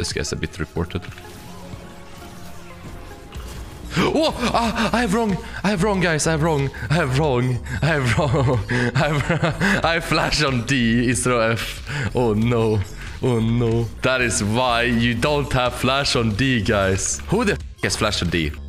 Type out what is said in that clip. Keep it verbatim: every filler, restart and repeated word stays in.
This guy's a bit reported. Oh, ah, I have wrong. I have wrong, guys. I have wrong. I have wrong. I have wrong. I have I flash on D instead of F. Oh no. Oh no. That is why you don't have flash on D, guys. Who the f has flash on D?